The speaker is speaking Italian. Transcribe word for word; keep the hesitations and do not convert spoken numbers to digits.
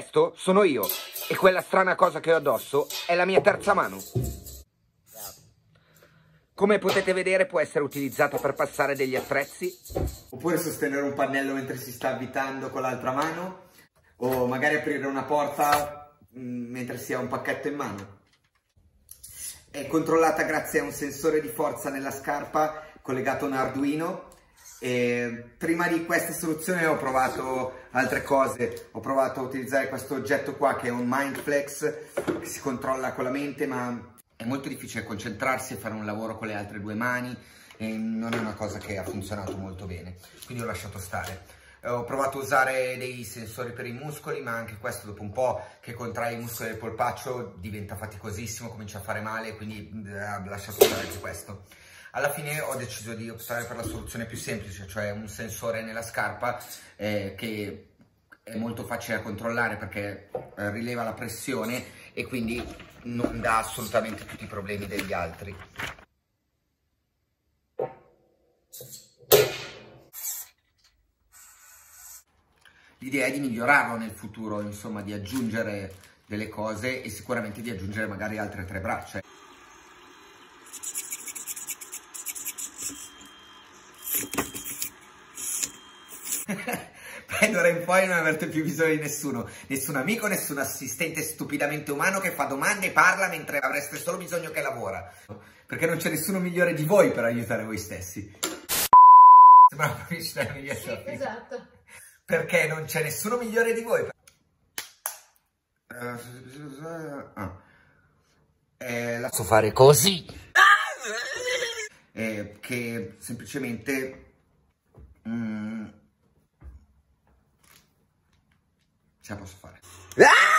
Questo sono io e quella strana cosa che ho addosso è la mia terza mano. Come potete vedere può essere utilizzata per passare degli attrezzi, oppure sostenere un pannello mentre si sta avvitando con l'altra mano, o magari aprire una porta mh, mentre si ha un pacchetto in mano. È controllata grazie a un sensore di forza nella scarpa collegato a un Arduino. E prima di questa soluzione ho provato altre cose, ho provato a utilizzare questo oggetto qua che è un Mindflex che si controlla con la mente, ma è molto difficile concentrarsi e fare un lavoro con le altre due mani e non è una cosa che ha funzionato molto bene, quindi ho lasciato stare. Ho provato a usare dei sensori per i muscoli, ma anche questo dopo un po' che contrai i muscoli del polpaccio diventa faticosissimo, comincia a fare male, quindi ho lasciato stare anche questo. Alla fine ho deciso di optare per la soluzione più semplice, cioè un sensore nella scarpa eh, che è molto facile da controllare perché eh, rileva la pressione e quindi non dà assolutamente tutti i problemi degli altri. L'idea è di migliorarlo nel futuro, insomma, di aggiungere delle cose e sicuramente di aggiungere magari altre tre braccia. D'ora in poi non avrete più bisogno di nessuno, nessun amico, nessun assistente stupidamente umano che fa domande e parla mentre avreste solo bisogno che lavora, perché non c'è nessuno migliore di voi per aiutare voi stessi. Sembrava vicino ai miei Sì, esatto. Perché non c'è nessuno migliore di voi. Ah. Eh, la so fare così. Eh, che semplicemente mm, ce la posso fare.